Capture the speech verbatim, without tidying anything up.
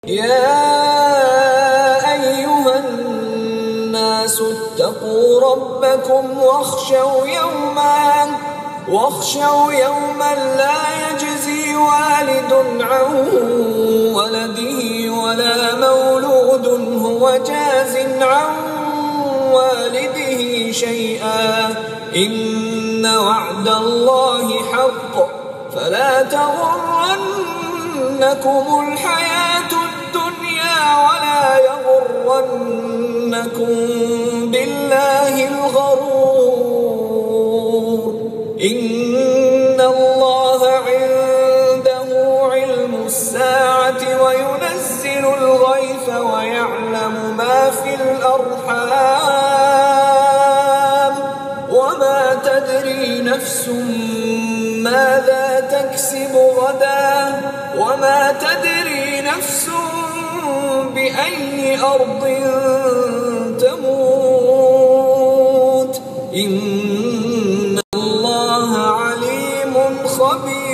يا أيها الناس اتقوا ربكم واخشوا يوما واخشوا يوما لا يجزي والد عن ولده ولا مولود هو جاز عن والده شيئا إن وعد الله حق فلا تغرنكم الحياة الدنيا ولا يغرنكم بالله الغرور إن الله عنده علم الساعة وينزل الغيث ويعلم ما في الأرحام وما تدري نفس ماذا تكسب غدا وما تدري نفس بأي أرض تموت إن الله عليم خبير.